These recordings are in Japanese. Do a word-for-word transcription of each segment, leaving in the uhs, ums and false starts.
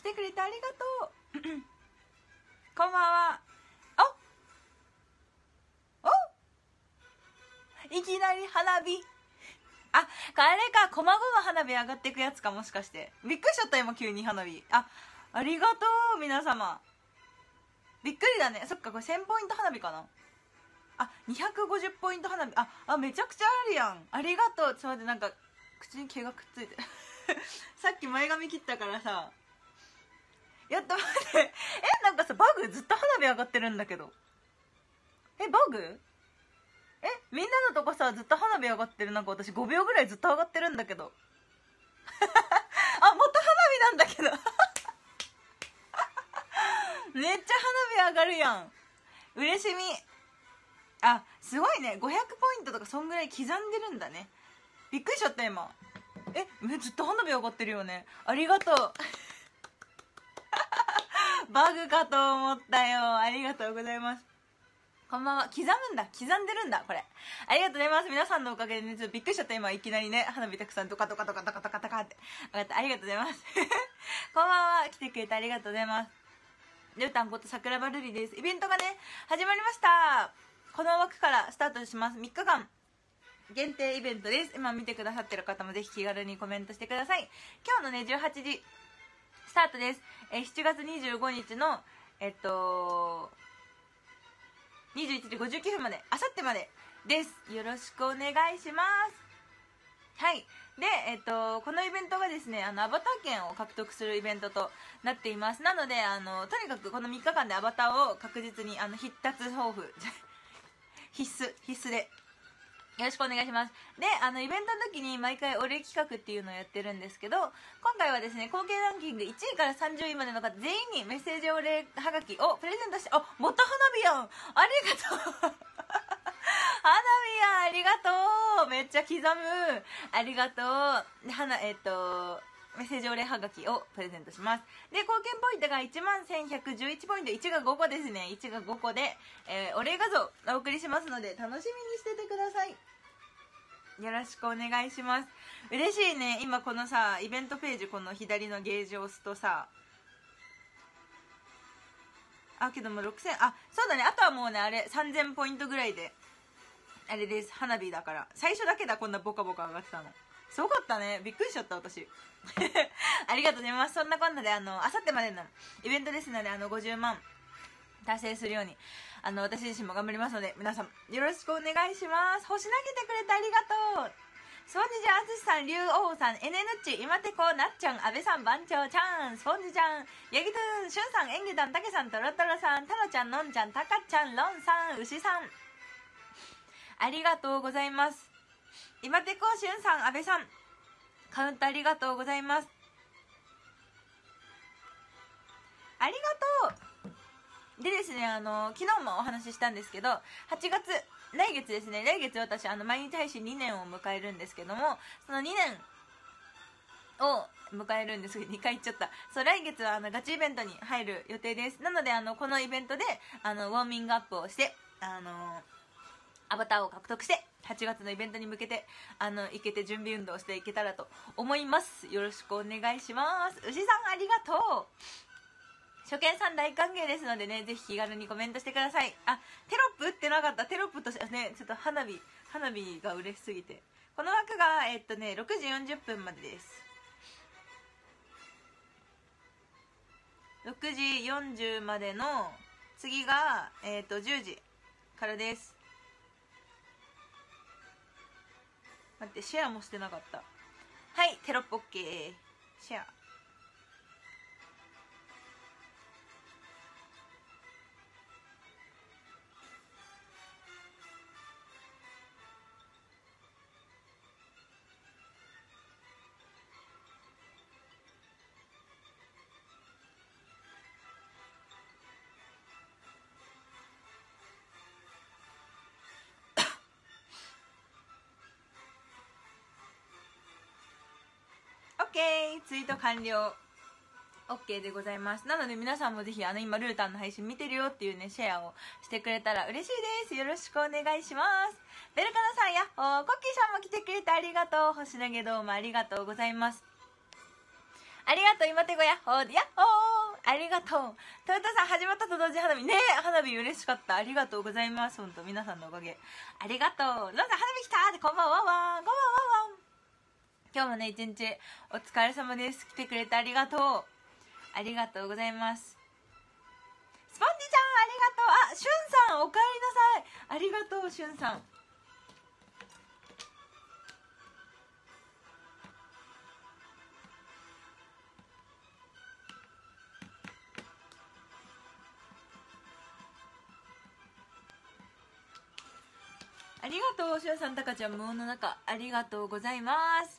来てくれてありがとうこんばんは。おおいきなり花火。あ、あれか、こまごま花火上がっていくやつか、もしかして。びっくりしちゃった、今急に花火。あ、ありがとう皆様。びっくりだね。そっか、これせんポイント花火かな。あ、にひゃくごじゅうポイント花火。あ、あ、めちゃくちゃあるやん。ありがとう。ちょっと待って、なんか口に毛がくっついてさっき前髪切ったからさ。やっと待ってえ、なんかさ、バグずっと花火上がってるんだけど。え、バグえ、みんなのとこさ、ずっと花火上がってる。なんか私ごびょうぐらいずっと上がってるんだけどあ、元花火なんだけどめっちゃ花火上がるやん。嬉しみ。あ、すごいね。ごひゃくポイントとかそんぐらい刻んでるんだね。びっくりしちゃった今。え、ずっと花火上がってるよね。ありがとうバグかと思ったよ。ありがとうございます。こんばんは。刻むんだ。刻んでるんだこれ。ありがとうございます。皆さんのおかげでね、ちょっとびっくりしちゃった今。いきなりね、花火たくさんドカドカドカドカドカドカって上がった。ありがとうございますこんばんは。来てくれてありがとうございます。りゅうたんこと桜庭瑠璃です。イベントがね始まりました。この枠からスタートします。みっかかん限定イベントです。今見てくださってる方もぜひ気軽にコメントしてください。今日のねじゅうはちじスタートです。えしちがつにじゅうごにちのえっとにじゅういちじごじゅうきゅうふんまで、あさってまでです。よろしくお願いします。はい。で、えっと、このイベントがですね、あの、アバター券を獲得するイベントとなっています。なので、あの、とにかくこのみっかかんでアバターを確実に、あの、必達抱負、必須、必須で、よろしくお願いします。で、あの、イベントの時に毎回お礼企画っていうのをやってるんですけど、今回はですね、合計ランキングいちいからさんじゅういまでの方全員にメッセージお礼はがきをプレゼントして、あ、また花火やんありがとう花火やんありがとうめっちゃ刻むありがとう花、えっと、メッセージお礼はがきをプレゼントします。で、貢献ポイントがいちまんせんひゃくじゅういちポイント、いちがごこですね。いちがごこで、えー、お礼画像お送りしますので、楽しみにしててください。よろしくお願いします。嬉しいね。今このさ、イベントページ、この左のゲージを押すとさ、あ、けどもろくせん、あ、そうだね。あとはもうね、あれ、さんぜんポイントぐらいで、あれです。花火だから。最初だけだ、こんなボカボカ上がってたの。すごかったね。びっくりしちゃった、私。ありがとうございます。そんなこんなで、あの、あさってまでのイベントですので、あの、ごじゅうまん達成するように、あの、私自身も頑張りますので、皆さん、よろしくお願いします。星投げてくれてありがとう。スポンジちゃん、あつしさん、りゅうおうさん、エヌエヌッチ、今てこ、なっちゃん、あべさん、番長ちゃん、スポンジちゃん、ヤギトゥーン、しゅんさん、エンゲダン、たけさん、トロトロさん、タロちゃん、のんちゃん、たかちゃん、ロンさん、牛さん、ありがとうございます。今てこ、しゅんさん、あべさん、カウントありがとうございます。ありがとう。でですね、あの昨日もお話ししたんですけど、はちがつ、来月ですね、来月私あの毎日配信にねんを迎えるんですけども、そのにねんを迎えるんですけどにかい言っちゃった。そう、来月はあのガチイベントに入る予定です。なのであのこのイベントであのウォーミングアップをして、あのアバターを獲得してはちがつのイベントに向けてあのいけて準備運動していけたらと思います。よろしくお願いします。牛さんありがとう。初見さん大歓迎ですのでね、ぜひ気軽にコメントしてください。あ、テロップ打ってなかった。テロップとしてね、ちょっと花火花火が嬉しすぎて、この枠がえっとねろくじよんじゅっぷんまでです。ろくじよんじゅうまでの次がえっとじゅうじからです。待って、シェアもしてなかった。はい、テロップ OK。 シェアOK、 ツイート完了 OK でございます。なので皆さんもぜひあの今ルータンの配信見てるよっていうねシェアをしてくれたら嬉しいです。よろしくお願いします。ベルカナさんやおーコッキーさんも来てくれてありがとう。星投げどうもありがとうございます。あありがとう、今手ごやっほーで、やっほー、ありがとう。トヨタさん始まったと同時花火ね、花火嬉しかった。ありがとうございます。ほんと皆さんのおかげありがとう。ロンさん花火来たーって、こんばんはわー、こんばんはわー。今日もね一日お疲れ様です。来てくれてありがとう。ありがとうございます。スポンジちゃんありがとう。あ、しゅんさんおかえりなさい。ありがとうしゅんさん。ありがとうしゅんさん。たかちゃん無音の中ありがとうございます。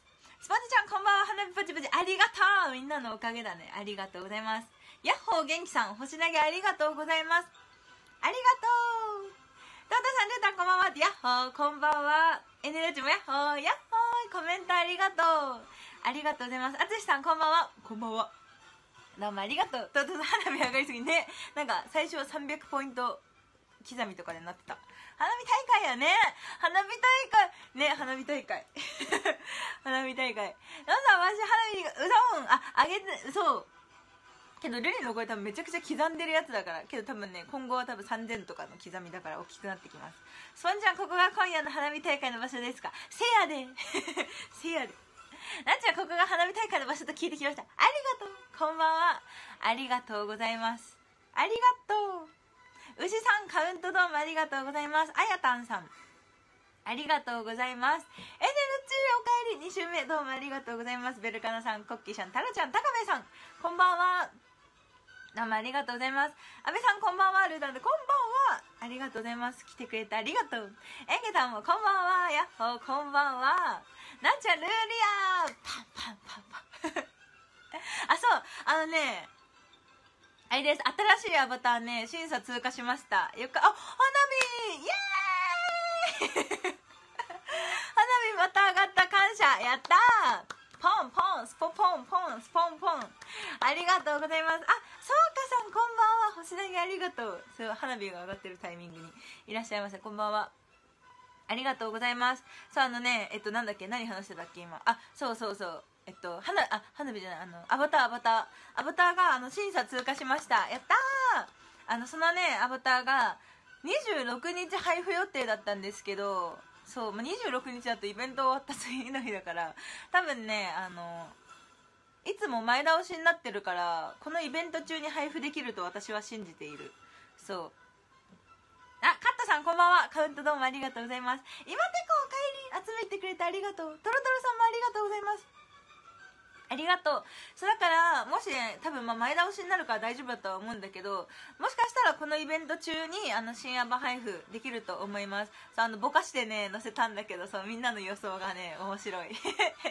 スポンジちゃんこんばんは。花火パチパチありがとう。みんなのおかげだね。ありがとうございます。ヤッホー元気さん星投げありがとうございます。ありがとう。トータさんルータンこんばんは。ヤッホーこんばんは。エヌエルチもヤッホーヤッホー。コメントありがとう。ありがとうございます。あつしさんこんばんは。こんばんは。どうもありがとう。トータさん花火上がりすぎね。なんか最初はさんびゃくポイント刻みとかでなってた。花火大会やね。花火大会ね、花火大会花火大会。なんだわし花火がうそんああげてそうけどルリの声多分めちゃくちゃ刻んでるやつだから。けど多分ね今後は多分さんぜんとかの刻みだから大きくなってきます。スポンちゃんここが今夜の花火大会の場所ですか。せやでせやで。なっちゃんここが花火大会の場所と聞いてきました。ありがとう。こんばんは。ありがとうございます。ありがとう。牛さんカウントドームありがとうございます。あやたんさんありがとうございます。エネルチーおかえりに週目どうもありがとうございます。ベルカナさんコッキーさんタラちゃん高部さんこんばんは。どうもありがとうございます。安倍さんこんばんは。ルーダンでこんばんは。ありがとうございます。来てくれてありがとう。エンゲさんもこんばんは。やっほーこんばんは。なんちゃんルーリアーパンパンパンパンあそうあのねあれです。新しいアバターね審査通過しました。よくあ花火イエーイ花火また上がった感謝やったー。ポンポンスポポンポンスポンポンありがとうございます。あそうかさんこんばんは。星投げありがとう。そう花火が上がってるタイミングにいらっしゃいました。こんばんは。ありがとうございます。さああのねえっとなんだっけ何話してたっけ今。あそうそうそうえっと花あ花火じゃないあのアバターアバターアバターがあの審査通過しました。やったー。あのそのねアバターがにじゅうろくにち配布予定だったんですけどそう、まあ、にじゅうろくにちだとイベント終わった次の日だから多分ねあのいつも前倒しになってるからこのイベント中に配布できると私は信じている。そうあカットさんこんばんは。カウントどうもありがとうございます。今てこおかえり集めてくれてありがとう。トロトロさんもありがとうございます。ありがとう。そうだからもし、ね、多分まあ前倒しになるから大丈夫だとは思うんだけどもしかしたらこのイベント中にあの新アバ配布できると思います。そうあのぼかしてね載せたんだけどそうみんなの予想がね面白い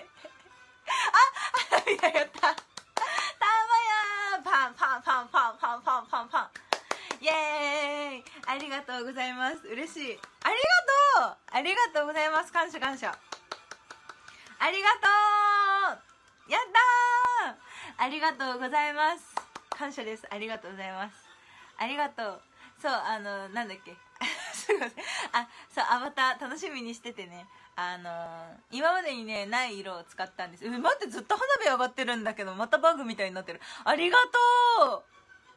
あ花火がやったたまやーパンパンパンパンパンパンパンパンイエーイありがとうございます。嬉しい。ありがとうありがとうございます。感謝感謝ありがとうやったーありがとうございます。感謝です。ありがとうございます。ありがとう。そうあのなんだっけすいませんあそうアバター楽しみにしててねあのー、今までにねない色を使ったんです。え待ってずっと花火上がってるんだけどまたバグみたいになってる。ありがとう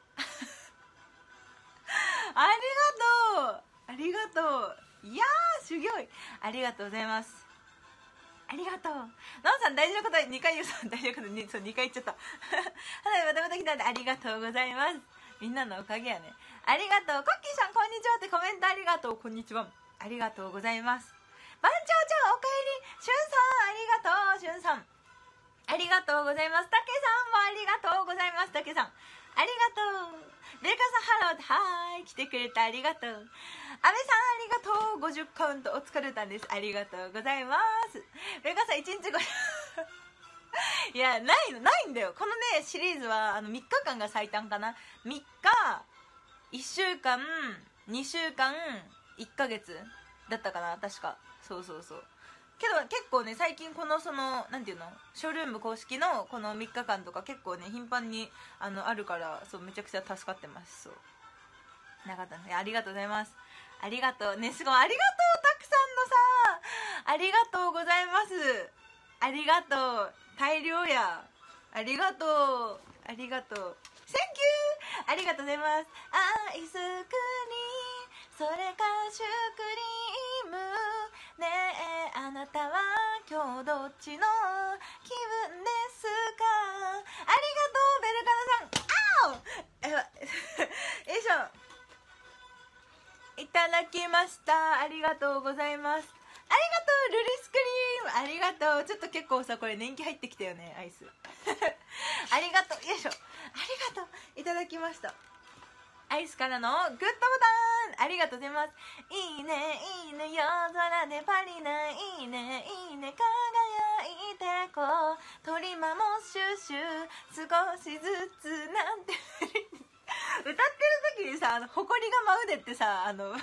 ありがとうありがとういやーすごいありがとうございます。ありがとう。なおさん大事なことにかい言うさん大事なことにそうにかい言っちゃった花火またまた来たんでありがとうございます。みんなのおかげやね。ありがとう。コッキーさんこんにちはってコメントありがとう。こんにちはありがとうございます。番長ちゃんおかえり。しゅんさんありがとう。しゅんさんありがとうございます。たけさんもありがとうございます。たけさんありがとう。ベルカさんハローはーい来てくれてありがとう。安倍さんありがとう。ごじゅうカウントお疲れたんです。ありがとうございます。ベルカさんいちにちごいやないのないんだよこのねシリーズはあのみっかかんが最短かな。みっかいっしゅうかんにしゅうかんいっかげつだったかな確か。そうそうそうけど結構ね最近このそのなんていうのショールーム公式のこのみっかかんとか結構ね頻繁にあのあるからそうめちゃくちゃ助かってます。そうなかったね。ありがとうございます。ありがとうねすごいありがとうたくさんのさありがとうございます。ありがとう大量やありがとう、ありがとう、センキュー、ありがとうございます。アイスクリーム、それかシュークリームねえ、あなたは今日どっちの気分ですか。ありがとうベルカナさん。あおえわよいしょ、いただきました。ありがとうございます。ありがとうルリスクリーム、ありがとう。ちょっと結構さこれ年季入ってきたよね、アイスありがとう、よいしょ、ありがとう、いただきました。アイスからのグッドボタンありがとうございます。いいねいいね夜空でパリナ、いいねいいね輝いてこう、鳥間もシュシュ少しずつなんて歌ってる時にさ、あの埃が舞うでってさ、あの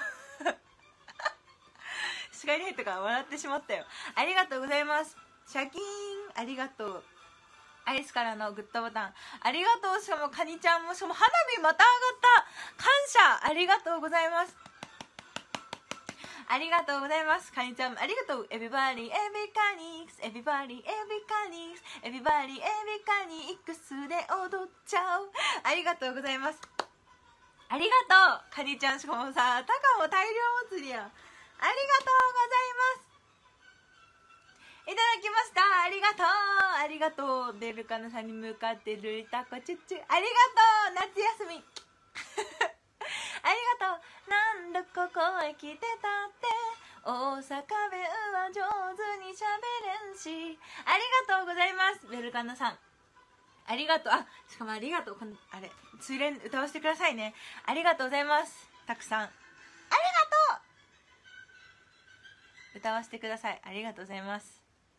視界に入ったから笑ってしまったよ。ありがとうございます。シャキーン、ありがとう。アイスからのグッドボタンありがとう。しかもカニちゃんも、しかも花火また上がった、感謝、ありがとうございます。ありがとうございます。カニちゃんありがとう。エビバリーエビカニックス、エビバリーエビカニックス、エビバリーエビカニックスで踊っちゃう。ありがとうございます。ありがとうカニちゃん。しかもさ、タカも大量祭りや。ありがとうございます。いただきました。ありがとう、ありがとう。ベルカナさんに向かってるりたこチュッチュ、ありがとう。夏休みありがとう。何度ここへ来てたって大阪弁は上手にしゃべれんし。ありがとうございます。ベルカナさんありがとう。あ、しかもありがとう。このあれ追練歌わせてくださいね。ありがとうございます。たくさんありがとう。歌わせてください。ありがとうございます。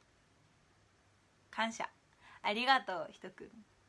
感謝、ありがとうひとくん。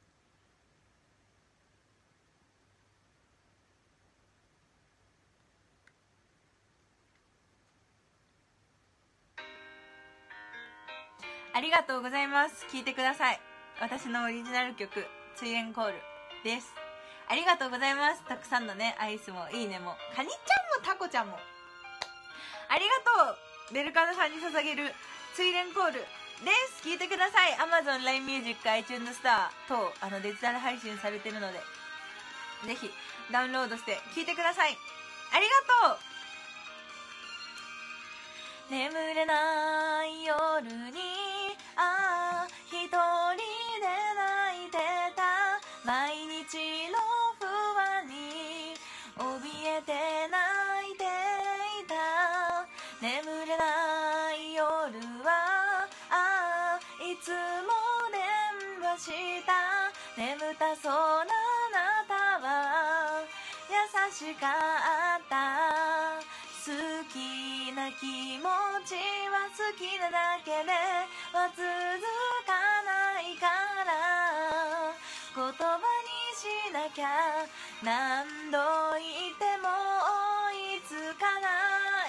ありがとうございます。聴いてください。私のオリジナル曲追練コールです。ありがとうございます。たくさんのねアイスもいいねもカニちゃんもタコちゃんもありがとう。ベルカナさんに捧げる追練コールです。聞いてください。 Amazon、ライン Music、iTunes スター等あのデジタル配信されてるのでぜひダウンロードして聞いてください。ありがとう。眠れない夜にああ一人で泣いてた、毎日の不安に怯えて泣いていた。眠れない夜はああいつも電話した、眠たそうなあなたは優しかった。好きな気持ちは好きなだけでは続かないから、言葉にしなきゃ何度言っても追いつかない。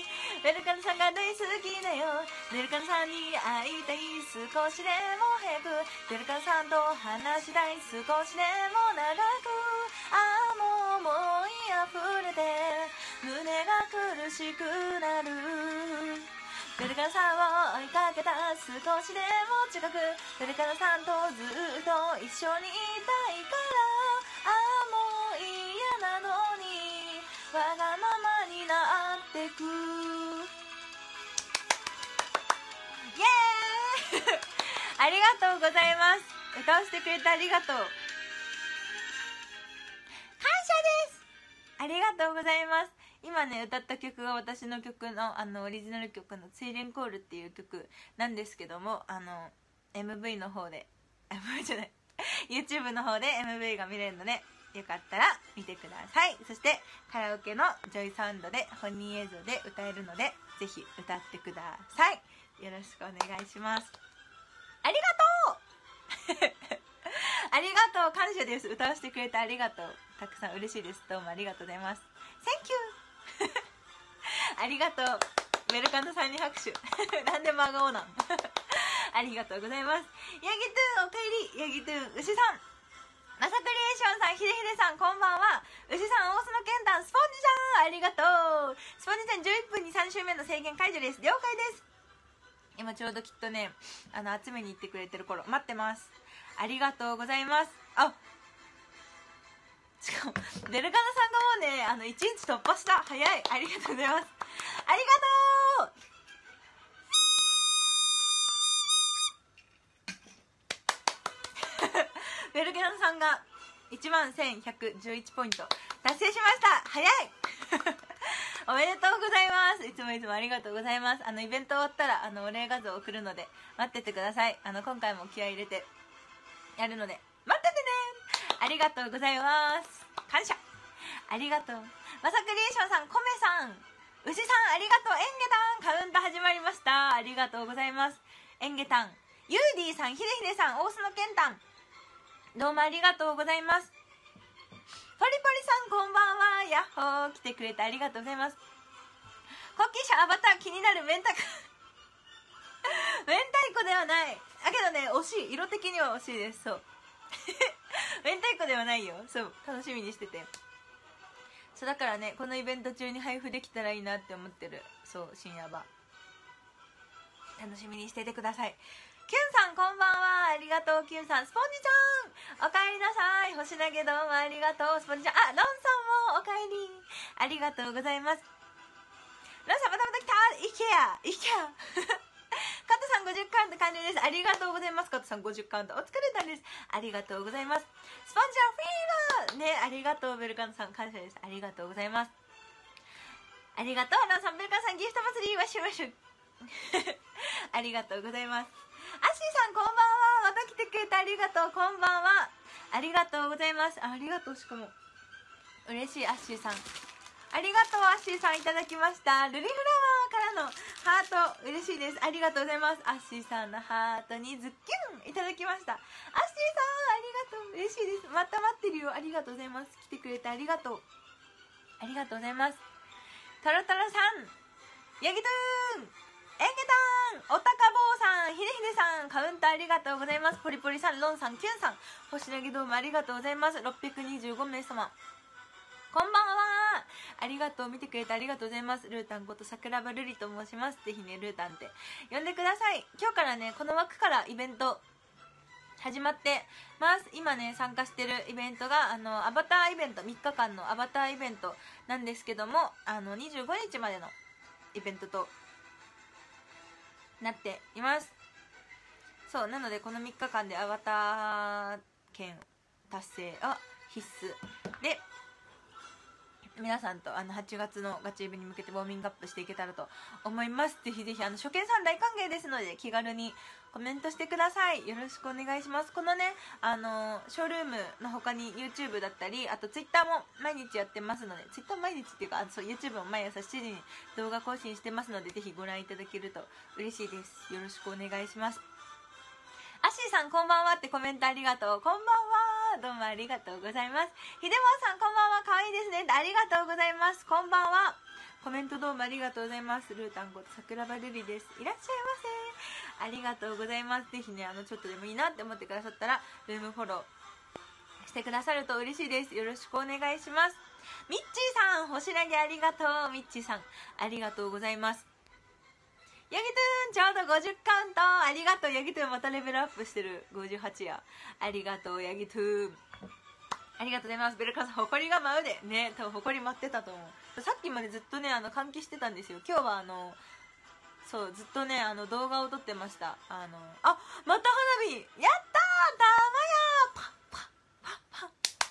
ベルカナさんが大好きだよ。ベルカナさんに会いたい、少しでも早くベルカナさんと話したい、少しでも長く。ああもう思い溢れて胸が苦しくなる。ベルカナさんを追いかけた、少しでも近くベルカナさんとずっと一緒にいたいから。ああもう嫌なのにわがままになってく。イエーイありがとうございます。歌わせてくれてありがとう。感謝です。ありがとうございます。今ね歌った曲が私の曲のあのオリジナル曲の追練コールっていう曲なんですけども、あの エムブイ の方で エムブイ じゃないYouTube の方で エムブイ が見れるのでよかったら見てください。そしてカラオケのジョイサウンドで本人映像で歌えるのでぜひ歌ってください。よろしくお願いします。ありがとうありがとう、感謝です。歌わせてくれてありがとう。たくさん嬉しいです。どうもありがとうございます。Thank you ありがとう。ベルカナさんに拍手なんで真顔なんありがとうございます。ヤギトゥーンおかえり。ヤギトゥーン牛さん、マサクリエーションさん、ヒデヒデさんこんばんは。牛さん、大須のけんたん、スポンジさんありがとう。スポンジさんじゅういっぷんにさん週目の制限解除です。了解です。今ちょうどきっとねあの集めに行ってくれてる頃待ってます。 ありがとうございます。あ、しかもデルカナさんがもうねあのいちにち突破した。早い。ありがとうございます。ありがとう。ベルゲナさんがいちまんせんひゃくじゅういちポイント達成しました。早いおめでとうございます。いつもいつもありがとうございます。あのイベント終わったらあのお礼画像を送るので待っててください。あの今回も気合い入れてやるので待っててね。ありがとうございます。感謝。ありがとう。まさクリエーションさん、コメさん、牛さんありがとう。エンゲタンカウント始まりました。ありがとうございます。エンゲタン、ユーディさん、ヒデヒデさん、大須野健タン、どうもありがとうございます。ポリポリさんこんばんは。ヤッホー。来てくれてありがとうございます。コッキーシャアバター気になる明太子明太子ではない。だけどね惜しい。色的には惜しいです。そう明太子ではないよ。そう楽しみにしてて。そうだからねこのイベント中に配布できたらいいなって思ってる。そう深夜場楽しみにしててください。キュンさんこんばんは。ありがとう。キュンさん、スポンジちゃんおかえりなさい。星投げどうもありがとう。スポンジちゃん、あ、ロンさんもおかえり。ありがとうございます。ロンさんまたまた来た。イケアイケア加藤さんごじゅっカウント完了です。ありがとうございます。加藤さんごじゅっカウントお疲れ様です。ありがとうございます。スポンジャーフィーバーね、ありがとう。ベルカンさん感謝です。ありがとうございます。ありがとう。ロンさん、ベルカンさんギフト祭りわしわしありがとうございます。アッシーさんこんばんは。また来てくれてありがとう。こんばんは。ありがとうございます。ありがとう。しかも嬉しい。アッシーさんありがとう。アッシーさんいただきました。ルリフラワーからのハート嬉しいです。ありがとうございます。アッシーさんのハートにズッキュンいただきました。アッシーさんありがとう。嬉しいです。また待ってるよ。ありがとうございます。来てくれてありがとう。ありがとうございます。タロタロさん、ヤギトゥーン、エンゲタン、おたかぼうさん、ひでひでさん、カウントありがとうございます。ポリポリさん、ロンさん、キュンさん、星投げどうもありがとうございます。ろっぴゃくにじゅうごめいさまこんばんは。ありがとう。見てくれてありがとうございます。ルータンこと桜庭瑠璃と申します。ぜひねルータンって呼んでください。今日からねこの枠からイベント始まってます。今ね参加してるイベントがあのアバターイベント、みっかかんのアバターイベントなんですけども、あのにじゅうごにちまでのイベントとなっています。そうなのでこのみっかかんでアバター権達成は必須で、皆さんとあのはちがつのガチイベに向けてウォーミングアップしていけたらと思います。ぜひぜひあの初見さん大歓迎ですので気軽にコメントしてください。よろしくお願いします。このねあのショールームの他に YouTube だったり、あと Twitter も毎日やってますので、 Twitter 毎日っていうかあそう YouTube も毎朝しちじに動画更新してますので、ぜひご覧いただけると嬉しいです。よろしくお願いします。アッシーさんこんばんはってコメントありがとう。こんばんは。どうもありがとうございます。ひでぼうさんこんばんは。かわいいですね。ありがとうございます。こんばんは。コメントどうもありがとうございます。ルータンこと桜庭瑠璃です。いらっしゃいませ。ありがとうございます。ぜひねあのちょっとでもいいなって思ってくださったらルームフォローしてくださると嬉しいです。よろしくお願いします。ミッチーさん星投げありがとう。ミッチーさんありがとうございます。ヤギトゥーンちょうどごじゅっカウントありがとう。ヤギトゥーンまたレベルアップしてる。ごじゅうはちや。ありがとうヤギトゥーン。ありがとうございます。ベルカさん誇りが舞うでね、多分誇り舞ってたと思う。さっきまでずっとねあの換気してたんですよ。今日はあのそうずっとねあの動画を撮ってました。あのあまた花火やったーたまやーパッパッパッパッ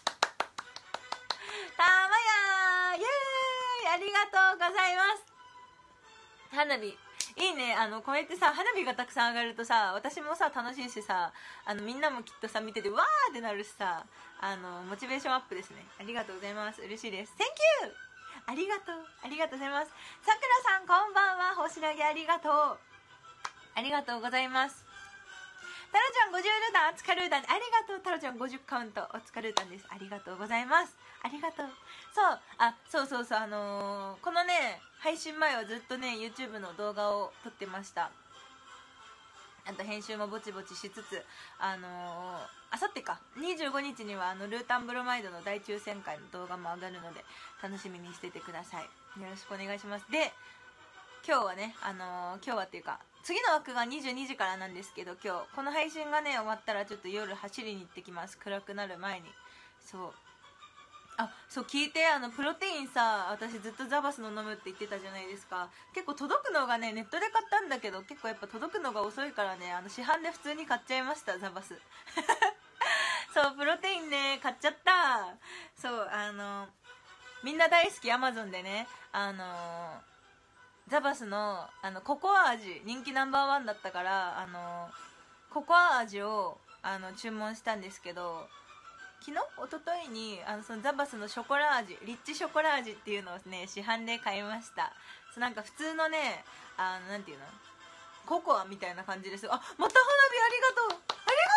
たまやーイエーイありがとうございます。花火いいね。あのこうやってさ花火がたくさん上がるとさ私もさ楽しいしさ、あのみんなもきっとさ見ててわーってなるしさ、あのモチベーションアップですね。ありがとうございます。嬉しいです。 Thank you ありがとうありがとうございます。さくらさんこんばんは。星投げありがとうありがとうございます。タロちゃんごじゅうルータンおつかルータンありがとう。タロちゃんごじゅっカウントおつかルータンです。ありがとうございます。ありがとう。そうあそうそうそうあのー、このね配信前はずっとね YouTube の動画を撮ってました。あと編集もぼちぼちしつつ、あのー、あさってかにじゅうごにちにはあのルータンブロマイドの大抽選会の動画も上がるので楽しみにしててください。よろしくお願いします。で今日はねあのー、今日はっていうか次の枠がにじゅうにじからなんですけど、今日この配信がね終わったらちょっと夜走りに行ってきます。暗くなる前に。そう、あ、そう、聞いて、あのプロテインさ、私ずっとザバスの飲むって言ってたじゃないですか。結構届くのがね、ネットで買ったんだけど結構やっぱ届くのが遅いからね、あの市販で普通に買っちゃいました、ザバスそう、プロテインね買っちゃった。そう、あのみんな大好きアマゾンでね、あのザバスのあのココア味人気ナンバーワンだったから、あのココア味をあの注文したんですけど、昨日一昨日にあのそのザバスのショコラ味、リッチショコラ味っていうのをね市販で買いました。そう、なんか普通のね、あのなんていうの、ココアみたいな感じです。あ、また花火ありがとう、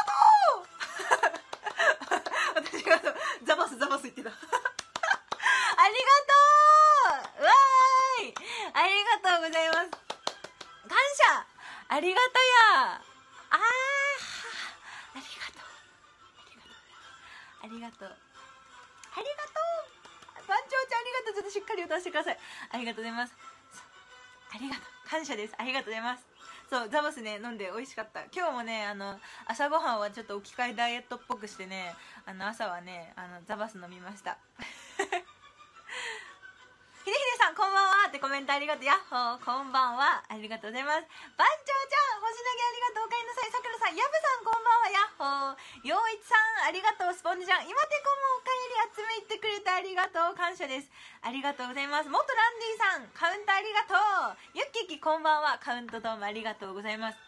ありがとう私がザバスザバス言ってたありがとう、うわーい、ありがとうございます。感謝、ありがたや、あー、ありがとう、ありがとう、ありがとう、番長ちゃんありがとう。ちょっとしっかり歌わせてください。ありがとうございます。ありがとう、感謝です。ありがとうございます。そう、ザバスね飲んで美味しかった。今日もね、あの朝ごはんはちょっと置き換えダイエットっぽくしてね、あの朝はね、あのザバス飲みましたひでひでさんこんばんはってコメントありがとう。やっほー、こんばんは、ありがとうございます。番長ちゃん星投げありがとう、おかえりなさい。さくらさん、やぶさんこんばんは、やっほー。よういちさんありがとう。スポンジちゃん、今てこもおかえり、集め行ってくれてありがとう、感謝です。ありがとうございます。元ランディさんカウントありがとう。ゆっききこんばんは、カウントどうもありがとうございます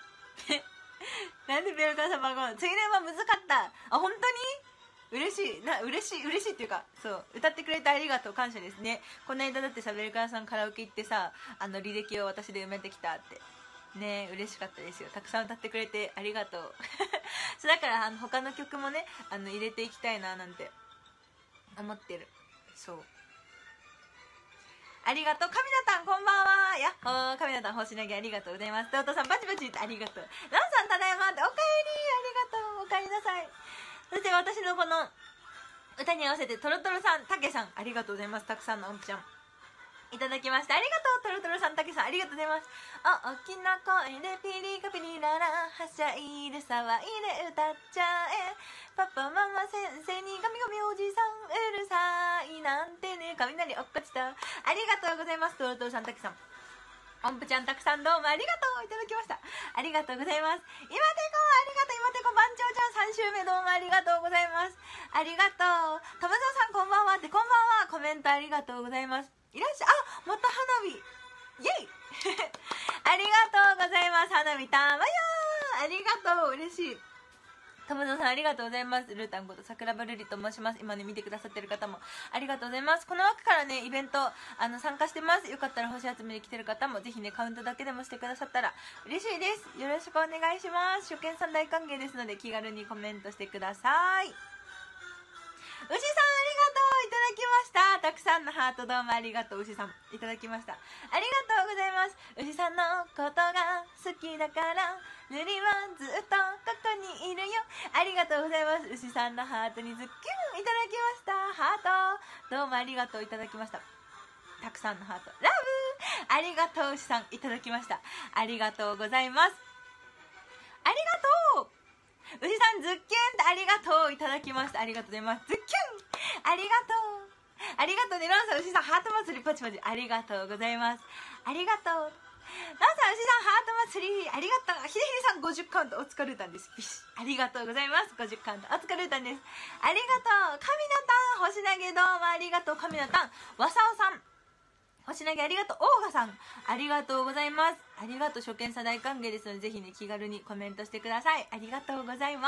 なんでベルカーさん番号、次のは難かった。あ、本当に嬉しいな、嬉しい嬉しいっていうか、そう歌ってくれてありがとう、感謝ですね。この間だってさ、ベルカーさんカラオケ行ってさ、あの履歴を私で埋めてきたってね、嬉しかったですよ。たくさん歌ってくれてありがとうそうだからあの他の曲もね、あの入れていきたいななんて思ってる。そう、ありがとう。神田たんこんばんは、やっほー。神田たん星投げありがとうございます。トトさんバチバチってありがとう。ランさんただいまっておかえり、ありがとう、おかえりなさい。そして私のこの歌に合わせてトロトロさん、たけさんありがとうございます。たくさんの音符ちゃんいただきました。ありがとう。トロトロさん、たけさんありがとうございます。あ、大きな声でピリカピリララはしゃいで騒いで歌っちゃえ、パパママ先生にガミガミおじさんうるさいなんてね、雷落っこちた。ありがとうございます。トロトロさん、たけさん、音符ちゃんたくさんどうもありがとう、いただきました。ありがとうございます。今てこありがとう。今てこ番長ちゃんさん週目どうもありがとうございます。ありがとう。ともぞうさんこんばんはって、こんばんは、コメントありがとうございます。いらっしゃい。あ、また花火イエイありがとうございます。花火たまやー、ありがとう、嬉しい。友野さんありがとうございます。ルータンこと桜庭瑠璃と申します。今ね見てくださってる方もありがとうございます。この枠からねイベントあの参加してます。よかったら星集めに来てる方もぜひねカウントだけでもしてくださったら嬉しいです。よろしくお願いします。初見さん大歓迎ですので気軽にコメントしてください。牛さんありがとう、いただきました。たくさんのハートどうもありがとう。牛さんいただきました。ありがとうございます。牛さんのことが好きだから塗りはずっとここにいるよ。ありがとうございます。牛さんのハートにズッキュンいただきました。ハートどうもありがとう、いただきました。たくさんのハートラブありがとう。牛さんいただきました。ありがとうございます。ありがとう。牛さんズッキュンってありがとう、いただきました。ありがとうございます。ズッキュンありがとう、ありがとうね。ランさん、牛さんハート祭りパチパチありがとうございます。ありがとう。ランさん、牛さんハート祭りありがとう。ひでひでさんごじゅうカウントお疲れたんです。ありがとうございます。ごじゅうカウントお疲れたんです。ありがとう。神田たん星投げどうもありがとう。神田たんわさおさん星投げありがとう。オーガさんありがとうございます。ありがとう。初見さん大歓迎ですのでぜひね気軽にコメントしてください。ありがとうございます。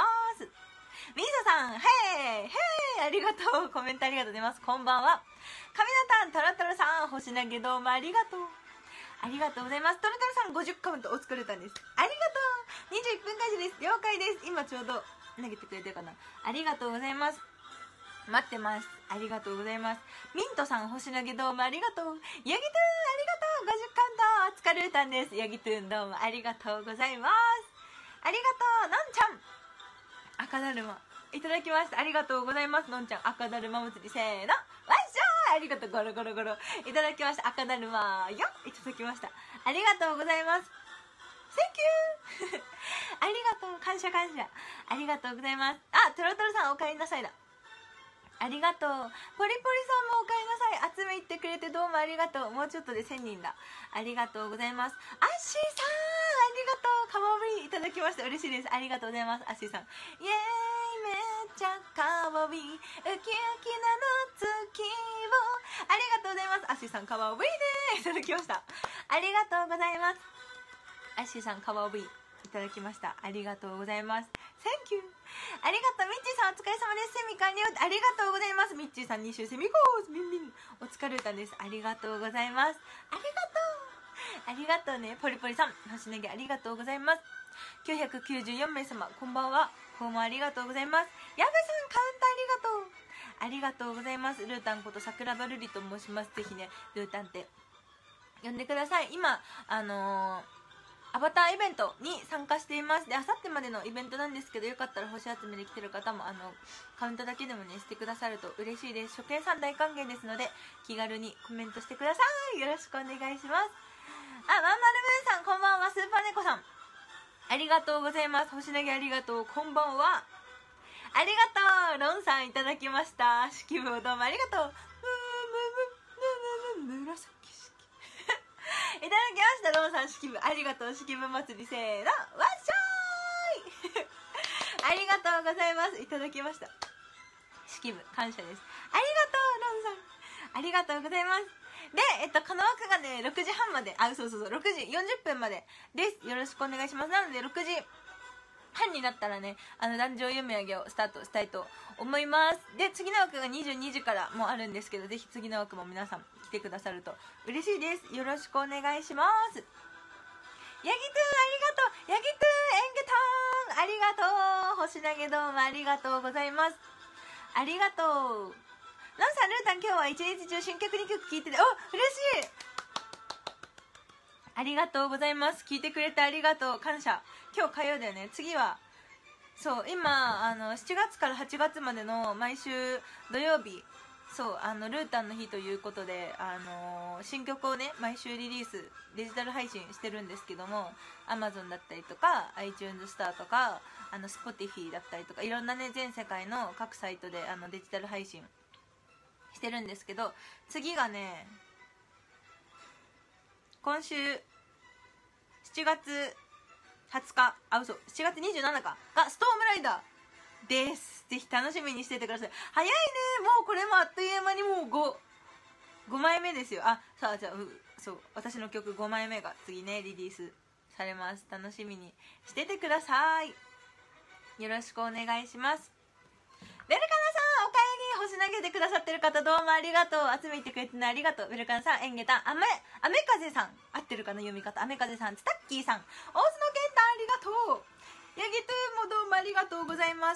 みーさん、へーへーありがとう。コメントありがとうございます。こんばんは。神田たんトロトロさん星投げどうもありがとう。ありがとうございます。トロトロさんごじゅうカウントお疲れたんです。ありがとう。にじゅういっぷん開始です。了解です。今ちょうど投げてくれてるかな。ありがとうございます。待ってます。ありがとうございます。ミントさん星投げどうもありがとう。ヤギトゥーンありがとう。ごじゅうカウントお疲れたんです。ヤギトゥーンどうもありがとうございます。ありがとう。のんちゃん赤だるまいただきました。ありがとうございます。のんちゃん赤だるま祭りせーのわっしょーありがとう。ゴロゴロゴロいただきました。赤だるまよいただきました。ありがとうございます。 センキューありがとう、感謝感謝、ありがとうございます。あ、トロトロさんおかえりなさいだ。ありがとう。ポリポリさんもおかえりなさい。集め行ってくれてどうもありがとう。もうちょっとでせんにんだ。ありがとうございます。アッシーさん、ありがとう。カワウイいただきました。嬉しいです。ありがとうございます。アッシーさん。イエーイ、めっちゃカワウイ、ウキウキなの月を。ありがとうございます。アッシーさん、カワウイでいただきました。ありがとうございます。アッシーさん、カワウイいただきました。ありがとうございます。センキュー。ありがとう。ミッチーさんお疲れ様です。セミ完了。ありがとうございます。ミッチーさんに週セミコース。ミンミン。お疲れたです。ありがとうございます。ありがとう。ありがとうね。ポリポリさん。星投げありがとうございます。きゅうひゃくきゅうじゅうよんめい様。こんばんは。訪問ありがとうございます。ヤブさんカウントありがとう。ありがとうございます。ルータンこと桜庭瑠璃と申します。ぜひね、ルータンって呼んでください。今、あのー、アバターイベントに参加しています。で、あさってまでのイベントなんですけど、よかったら星集めで来てる方も、あの、カウントだけでもね、してくださると嬉しいです。初見さん大歓迎ですので、気軽にコメントしてください。よろしくお願いします。あ、まんまるブーさん、こんばんは。スーパーネコさん。ありがとうございます。星投げありがとう。こんばんは。ありがとう。ロンさんいただきました。式部をどうもありがとう。紫いただきました。ロンさん式部ありがとう。式部祭りせーの、わっしょーいありがとうございます。いただきました。式部感謝です。ありがとうロンさん、ありがとうございます。で、えっとこの枠がねろくじはんまで、あ、そうそうそう、ろくじよんじゅっぷんまでです。よろしくお願いします。なのでろくじはんになったらね、あの壇上読み上げをスタートしたいと思います。で、次の枠がにじゅうにじからもあるんですけど、ぜひ次の枠も皆さん来てくださると嬉しいです。よろしくお願いします。ヤギくんありがとう。ヤギくんエンゲターンありがとう。星投げどうもありがとうございます。ありがとう。ロンさん、ルータン今日は一日中新曲にきょく聴いてて、お、嬉しい。ありがとうございます。聞いてくれてありがとう。感謝。今日火曜だよね。次はそう今あのしちがつからはちがつまでの毎週土曜日、そうあのルータンの日ということで、あのー、新曲をね毎週リリースデジタル配信してるんですけども、 Amazon だったりとか iTunes スターとかあの Spotify だったりとかいろんなね全世界の各サイトであのデジタル配信してるんですけど、次がね今週しちがつはつか、あ、嘘、しちがつにじゅうしちにちかがストームライダーです。ぜひ楽しみにしててください。早いね。もうこれもあっという間にもうご、ごまいめですよ。あ、さあ、じゃあ、そう、私の曲ごまいめが次ね、リリースされます。楽しみにしててください。よろしくお願いします。ベルカナさん、おかえり。星投げてくださってる方どうもありがとう。集めてくれてね、ありがとう。ベルカナさん、エンゲタン、アメ、アメカゼさん、合ってるかな読み方。アメカゼさん、ツタッキーさん、大須野健太ありがとう。ヤギトゥーもどうもありがとうございます。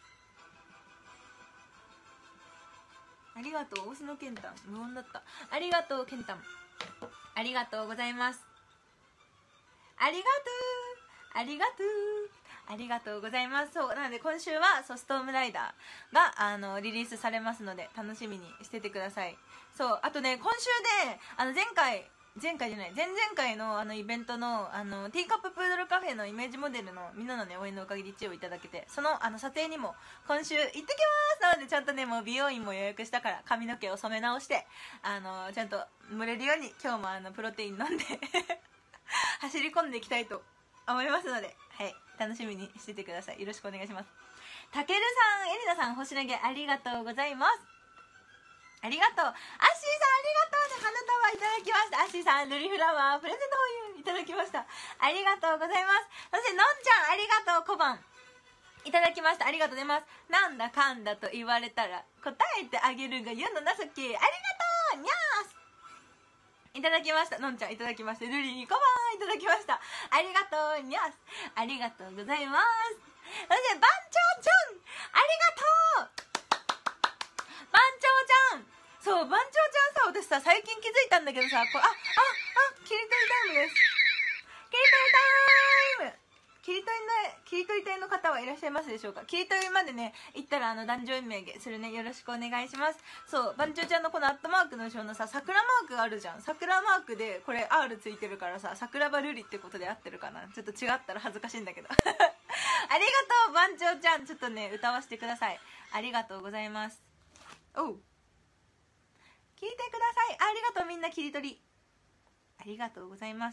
ありがとう、大須野健太。無音だった。ありがとう、健太。ありがとうございます。ありがとう。ありがとう。ありがとうございます。そうなので今週はそうストームライダーがあのリリースされますので楽しみにしててください。そうあとね今週であの前回前回じゃない前々回のあのイベントのあのティーカッププードルカフェのイメージモデルのみんなのね応援のおかげでいちいをいただけて、そのあの撮影にも今週行ってきますなので、ちゃんとねもう美容院も予約したから髪の毛を染め直してあのちゃんと蒸れるように今日もあのプロテイン飲んで走り込んでいきたいと思いますので、はい、楽しみにしててください。よろしくお願いします。たけるさん、エリナさん、星投げありがとうございます。ありがとう。アッシーさんありがとうね。花束いただきました。アッシーさん、ルリフラワープレゼント保有いただきました。ありがとうございます。そしてのんちゃんありがとう。小判いただきました。ありがとうございます。なんだかんだと言われたら答えてあげるが世の情け。ありがとうにゃーすいただきました。のんちゃんいただきました。ルリに小判いただきました。ありがとうにゃーすありがとうございます。そして番長ちゃんありがとう。番長ちゃん、そう番長ちゃんさ、私さ最近気づいたんだけどさ、これあああ切り取りタイムです。切り取りタイム切り取り取りの切り取り隊の方はいらっしゃいますでしょうか。切り取りまでね行ったらあの壇上名言するね。よろしくお願いします。そう、番長ちゃんのこのアットマークの後ろのさ桜マークがあるじゃん。桜マークでこれ R ついてるからさ、桜庭瑠璃ってことで合ってるかな。ちょっと違ったら恥ずかしいんだけどありがとう番長ちゃん。ちょっとね歌わせてください。ありがとうございます。おう、聞いてください。ありがとうみんな切り取りありがとうございます。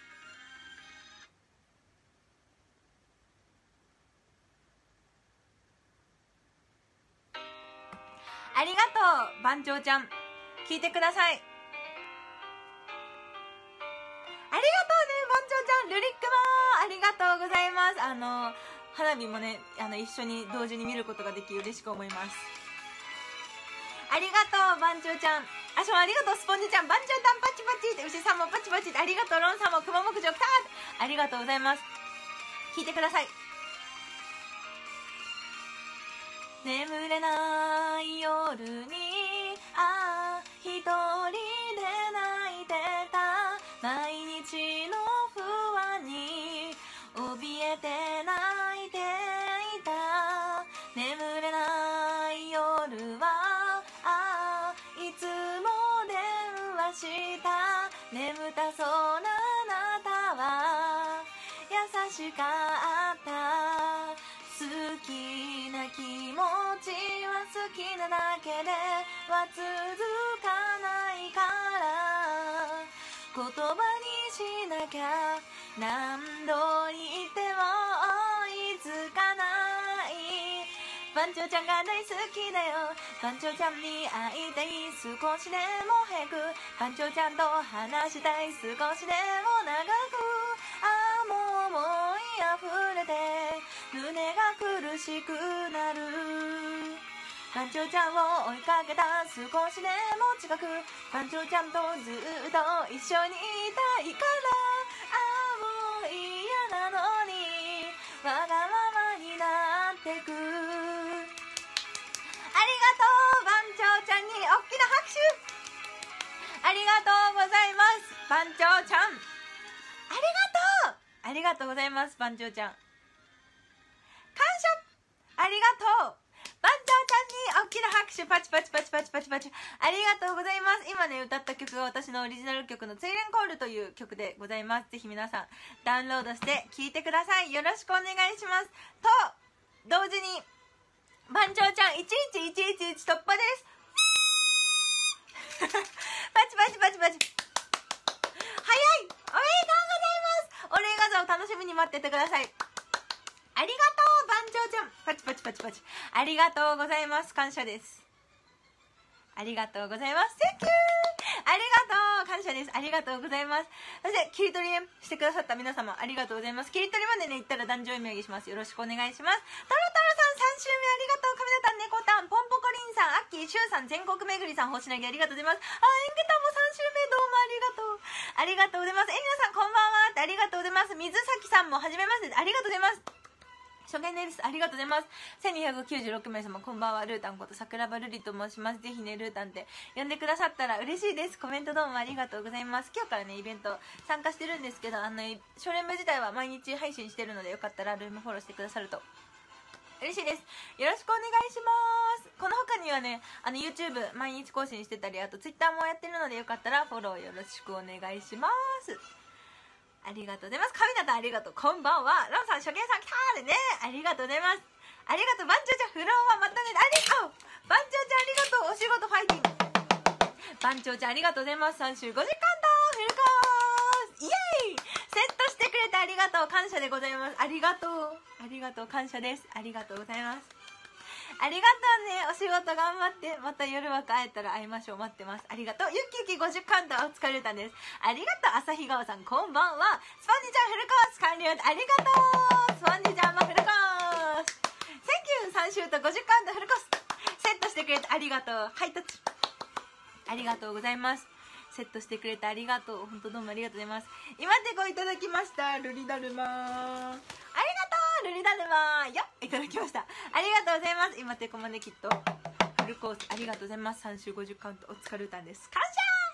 ありがとう番長ちゃん、聞いてください。ありがとうね番長ちゃん。ルリックもありがとうございます。あの花火もねあの一緒に同時に見ることができ嬉しく思います。ありがとう番長ちゃん。あしもありがとうスポンジちゃん。番長たんパチパチって牛さんもパチパチってありがとう。ロンさんも熊牧場たーありがとうございます。聞いてください。眠れない夜にああ一人で泣いてた。毎日の不安に怯えて泣いていた。眠れない夜はああいつも電話した。眠たそうなあなたは優しかった。好きな気持ちは好きなだけでは続かないから、言葉にしなきゃ何度言っても追いつかない。番長ちゃんが大好きだよ。番長ちゃんに会いたい。少しでも早く番長ちゃんと話したい。少しでも長く。ああもう思いあふれて胸が苦しくなる。番長ちゃんを追いかけた。少しでも近く番長ちゃんとずっと一緒にいたいから。ああもう嫌なのにわがままになってく。ありがとう番長ちゃんに大きな拍手ありがとうございます。番長ちゃんありがとうありがとうございます。番長ちゃん感謝ありがとう番長ちゃんに大きな拍手パチパチパチパチパチパチありがとうございます。今ね歌った曲が私のオリジナル曲の「ツイレンコール」という曲でございます。ぜひ皆さんダウンロードして聴いてください。よろしくお願いします。と同時に番長ちゃんいちいちいちいちいち突破ですパチパチパチパチ早い。おめでとうございます。お礼画像を楽しみに待っててください。ありがとう番長ちゃんパチパチパチパチありがとうございます。感謝です。ありがとうございます。センキューありがとう感謝です。ありがとうございます。そして切り取りねしてくださった皆様ありがとうございます。切り取りまでね行ったら壇上へ名義します。よろしくお願いします。トロトロさんさん週目ありがとう。カメラタン猫タンポンポコリンさんアッキーシュウさん全国めぐりさん星投げありがとうございます。あエンゲタンもさん週目どうもありがとうありがとうございます。エリナさんこんばんはってありがとうございます。水崎さんもはじめましてありがとうございます。初見です。ありがとうございます。せんにひゃくきゅうじゅうろく名様こんばんは。ルータンこと桜庭瑠璃と申します。ぜひねルータンって呼んでくださったら嬉しいです。コメントどうもありがとうございます。今日からねイベント参加してるんですけど、あの初連部自体は毎日配信してるのでよかったらルームフォローしてくださると嬉しいです。よろしくお願いします。この他にはねあの YouTube 毎日更新してたり、あと Twitter もやってるのでよかったらフォローよろしくお願いします。ありがとうございます。神田さんありがとう。こんばんは。ラムさん初見さん来たーでねありがとうございます。ありがとう番長ちゃんフロンはまたねありがとう番長ちゃんありがとう。お仕事ファイティング番長ちゃんありがとうございます。さん週ごじかんとフルコースイエーイセットしてくれてありがとう。感謝でございます。ありがとうありがとう感謝です。ありがとうございます。ありがとうね。お仕事頑張って。また夜枠会えたら会いましょう。待ってます。ありがとう。ゆきゆきごじゅっカウントお疲れたんです。ありがとう。朝日川さんこんばんは。スポンジちゃんフルコース完了。ありがとう。スポンジちゃんもフルコース。センキューさん週とごじゅっカウントフルコース。セットしてくれてありがとう。ハイタッチ。ありがとうございます。セットしてくれてありがとう。本当どうもありがとうございます。今でごいただきました。ルリダルマー。ありがとうルリダルマーよっいただきました。ありがとうございます。今てこまできっとフルコースありがとうございます。さん週ごじゅっカウントお疲れたんです。感謝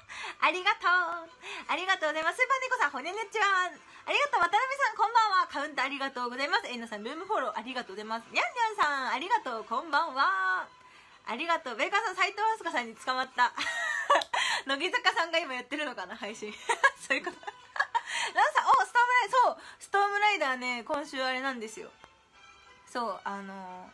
ありがとう。ありがとうございます。スーパーネコさん、ほねねっちは。ありがとう。渡辺さん、こんばんは。カウントありがとうございます。エイナさん、ルームフォローありがとうございます。ニャンニャンさん、ありがとう。こんばんは。ありがとう。ベーカーさん、斉藤飛鳥さんに捕まった。乃木坂さんが今やってるのかな、配信。そういうこと。ランさん、お、ストームライダー、そう、ストームライダーね、今週あれなんですよ。そう、あのー、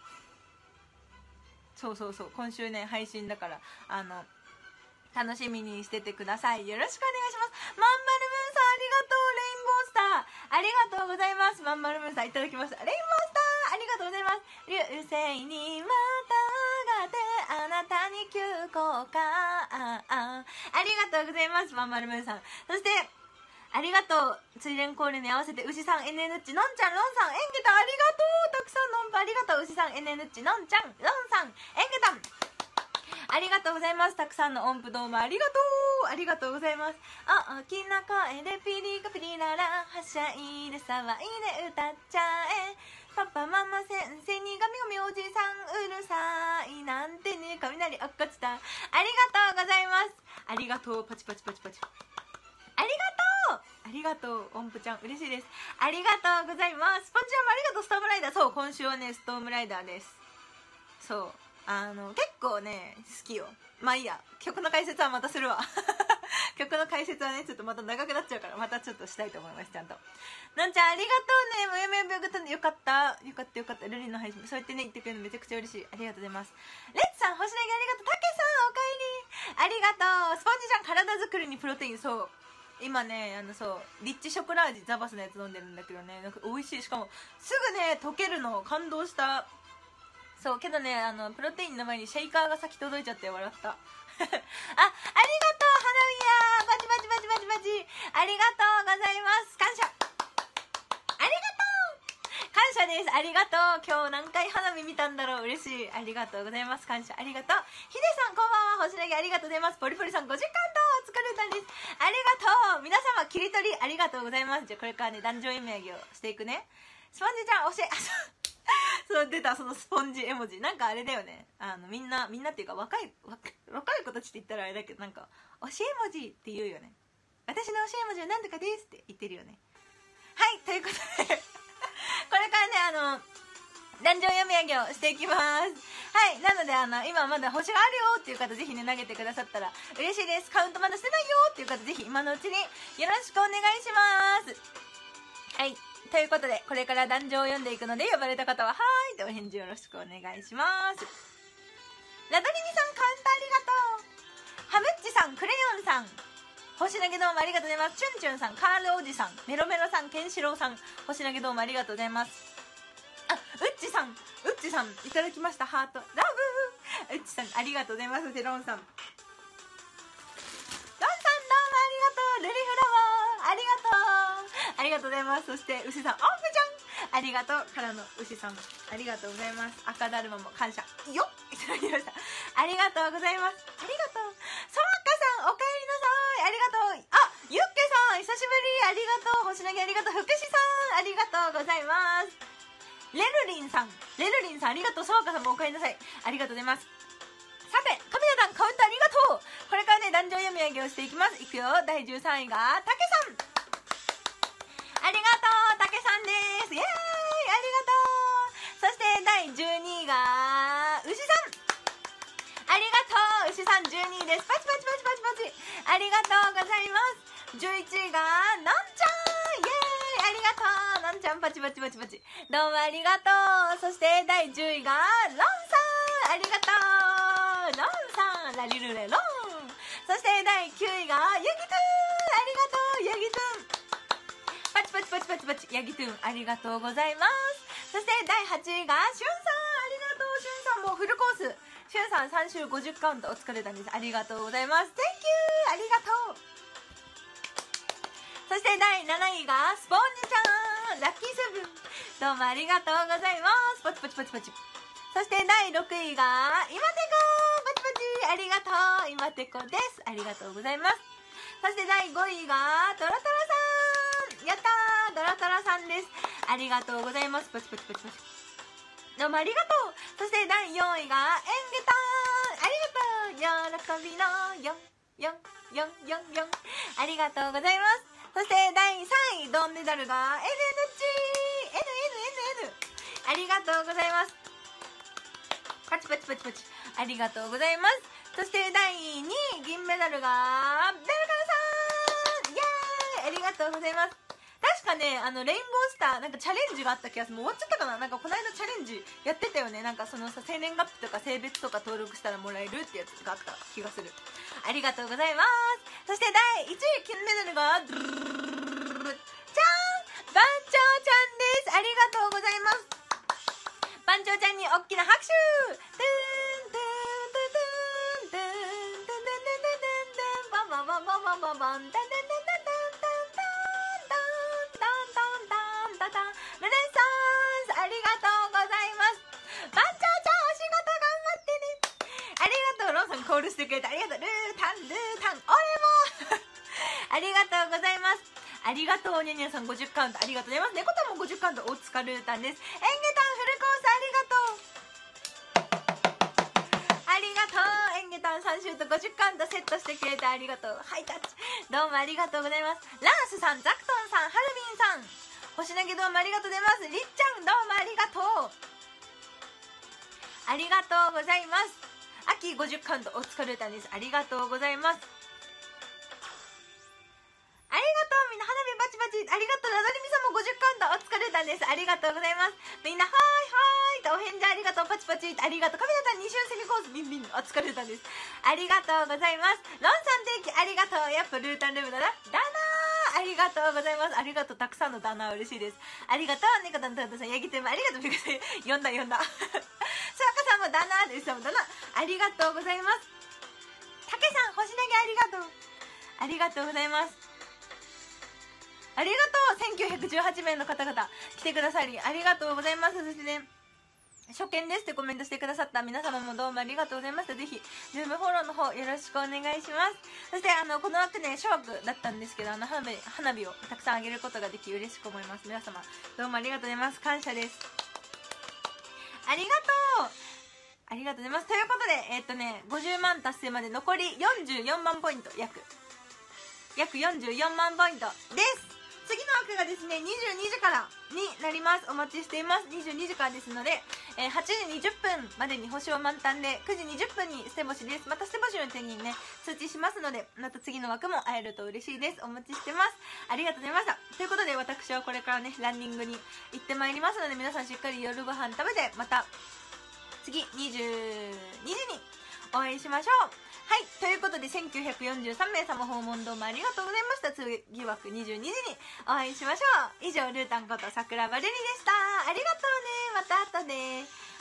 そうそうそう、今週ね、配信だから、あの、楽しみにしててください。よろしくお願いします。まんまるムーンさん、ありがとう。レインボースター、ありがとうございます。まんまるムーンさん、いただきました。レインボースター、ありがとうございます。流星にまたがってあなたに急降下、あありがとうございます。まんまるムーンさん。そしてありがとう。追練コールに合わせて牛さん、エヌエヌ ッチ、のんちゃん、ロンさん、エンゲタン、ありがとう。たくさんの音符ありがとう。牛さん、エヌエヌ ッチ、のんちゃん、ロンさん、エンゲタン、ありがとうございます。たくさんの音符どうもありがとう。ありがとうございます。あ、大きな声でピリカピリララ、はしゃいで騒いで歌っちゃえ。パパママ先生にガミガミおじさんうるさいなんてね、雷落っこちた。ありがとうございます。ありがとう。パチパチパチパチ。ありがとう。ありがとう。音符ちゃん嬉しいです。ありがとうございます。スポンジちゃんもありがとう。ストームライダー。そう、今週はねストームライダーです。そう、あの結構ね好きよ。まあいいや、曲の解説はまたするわ。曲の解説はねちょっとまた長くなっちゃうからまたちょっとしたいと思います。ちゃんとなんちゃんありがとうね。もやもやもやがったね。よかったよかったよかった。ルリの配信そうやってね言ってくれるのめちゃくちゃ嬉しい。ありがとうございます。レッツさん、星投げありがとう。たけさんおかえりありがとう。スポンジちゃん、体作りにプロテイン。そう今ねあのそうリッチショコラ味ザバスのやつ飲んでるんだけどね、なんか美味しい。しかもすぐね溶けるの感動した。そうけどね、あのプロテインの前にシェイカーが先届いちゃって笑った。あ、ありがとう花火やバチバチバチバチバチ。ありがとうございます。感謝ありがとう。感謝です。ありがとう。今日何回花火見たんだろう。嬉しい。ありがとうございます。感謝ありがとう。ヒデさんこんばんは。星投げありがとうございます。ポリポリさんごじかんと疲れたんです。ありがとう。皆様切り取りありがとうございます。じゃあこれからね壇上読み上げをしていくね。スポンジちゃん教えそう出た、そのスポンジ絵文字。なんかあれだよね、あのみんなみんなっていうか若い若い子たちって言ったらあれだけど、なんか教え文字って言うよね。私の教え文字は何とかですって言ってるよね。はい、ということでこれからねあの壇上読み上げをしていきます。はい、なのであの今まだ星があるよっていう方ぜひね投げてくださったら嬉しいです。カウントまだしてないよっていう方ぜひ今のうちによろしくお願いします。はい、ということでこれから壇上を読んでいくので呼ばれた方ははーいとお返事よろしくお願いします。ラドリミさんカウントありがとう。ハムッチさん、クレヨンさん、星投げどうもありがとうございます。チュンチュンさん、カールおじさん、メロメロさん、ケンシロウさん、星投げどうもありがとうございます。あ、ウッチさん、ウッチさんいただきました。ハートラブー。ウッチさんありがとうございます。テロンさん、ロンさんどうもありがとう。ルリフラワーありがとうありがとうございます。そして牛さん、オンプちゃんありがとう。からの牛さんありがとうございます。赤だるまも感謝よっいただきました。ありがとうございます。ありがとう。ソワカさんおかえりなさい。ありがとう。あ、ユッケさん久しぶりありがとう。星投げありがとう。福士さんありがとうございます。レルリンさんレルリンさんありがとう。ソワカさんもおかえりなさい。ありがとうございます。さてカメラ団カウントありがとう。これからね壇上読み上げをしていきます。いくよ。だいじゅうさんいがたけさんありがとう。たけさんです。イエーイありがとう。そしてだいじゅうにいが牛さんありがとう。牛さんじゅうにいです。パチパチパチパチパチありがとうございます。じゅういちいがなんちゃんイエーイありがとう。なんちゃんパチパチパチパチどうもありがとう。そしてだいじゅういがロンさんありがとう。ロンさんラリルレロン。そしてだいきゅういがヤギトゥーありがとう。ヤギトゥーパチパチパチパチパチヤギトゥーンありがとうございます。そしてだいはちいがしゅんさんありがとう。しゅんさんもフルコース。しゅんさんさん週ごじゅっカウントお疲れたんです。ありがとうございます。 Thank you ありがとう。そしてだいなないがスポンジちゃんラッキーセブンどうもありがとうございます。パチパチパチパチ。そしてだいろくいが今てこパチパチありがとう。今てこです。ありがとうございます。そしてだいごいがトロトロさんやったートロトロさんです。ありがとうございます。パチパチパチパチどうもありがとう。そしてだいよんいがエンゲターンありがとう。喜びのよよよんよんよん。ありがとうございます。そしてだいさんい銅メダルが エヌエヌジー エヌエヌエヌエヌ。ありがとうございます。パチパチパチパチ。ありがとうございます。そしてだいにい銀メダルがベルカンさん、イエーイ。ありがとうございます。確かね、あのレインボースターなんかチャレンジがあった気がする。もう終わっちゃったかな。なんかこの間チャレンジやってたよね。なんかそのさ、生年月日とか性別とか登録したらもらえるってやつがあった気がする。ありがとうございます。そしてだいいちい金メダルがドゥルルルルルルルルルルルじゃーん、番長ちゃんです。ありがとうございます。番長ちゃんに大きな拍手。ドゥーンドゥーンドゥーンドゥーンドゥーンドゥーンドゥーンドゥーンドゥーンバンバンバンバンバンバンバンダンダンダンダンダンダンダンダンダンダンダンルネサンス。ありがとうございます。番長ちゃんお仕事頑張ってね。ありがとう。ロンさんコールしてくれてありがとう。ルータンルータン俺もありがとうございます。ありがとう。ニャニャさんごじゅうカウントありがとうございます。猫タンもごじゅうカウント。大塚ルータンです。エンゲタンフルコースありがとう。ありがとう。エンゲタンさんシュートごじゅうカウントセットしてくれてありがとう。ハイタッチどうもありがとうございます。ランスさん、ザクトンさん、ハルビンさん、星投げどうもありがとうございます。りっちゃんどうもありがとう。ありがとうございます。秋ごじゅうカウント大塚ルータンです。ありがとうございます。ありがとう。みんな花火バチバチありがとう。ラザリミさんもごじゅうカウントお疲れたんです。ありがとうございます。みんなはーいはーいとお返事ありがとう。パチパチありがとう。カメラさんに瞬セミコースビンビンお疲れたんです。ありがとうございます。ロンさん電気ありがとう。やっぱルータンルームだな。だなーありがとうございます。ありがとう。たくさんのダナー嬉しいです。ありがとう。猫タンタンタさんヤギテーマありがとう。読んだ読んださわかさんもダナーですもダナありがとうございます。たけさん星投げありがとう。ありがとうございます。ありがとう。せんきゅうひゃくじゅうはちめいの方々来てくださりありがとうございます。そしてね、初見ですってコメントしてくださった皆様もどうもありがとうございました。ぜひズームフォローの方よろしくお願いします。そしてあのこの枠ね小枠だったんですけど、あの花火花火をたくさんあげることができ嬉しく思います。皆様どうもありがとうございます。感謝です。ありがとう。ありがとうございます。ということでえー、っとねごじゅうまん達成まで残りよんじゅうよんまんポイント、約約よんじゅうよんまんポイントです。次の枠がですねにじゅうにじからになります。お待ちしています。にじゅうにじからですので、えー、はちじにじゅっぷんまでに星を満タンでくじにじゅっぷんに捨て星です。また捨て星の手にね通知しますので、また次の枠も会えると嬉しいです。お待ちしてます。ありがとうございました。ということで私はこれからねランニングに行ってまいりますので、皆さんしっかり夜ご飯食べてまた次にじゅうにじにお会いしましょう。はい、ということでせんきゅうひゃくよんじゅうさんめい様訪問どうもありがとうございました。次枠にじゅうにじにお会いしましょう。以上ルータンこと桜庭瑠璃でした。ありがとうね。また後で。